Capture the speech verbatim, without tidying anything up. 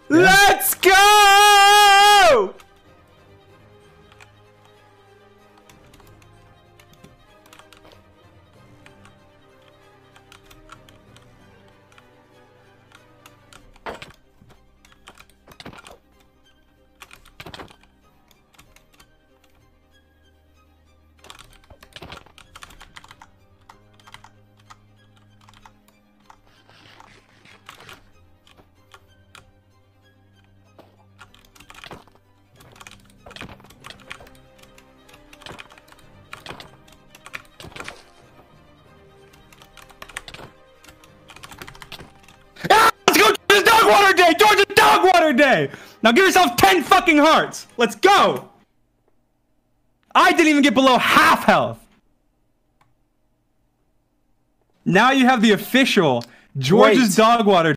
Yeah. Let's go! Dog water day! Georgia dog water day! Now give yourself ten fucking hearts! Let's go! I didn't even get below half health! Now you have the official George's Wait. dog water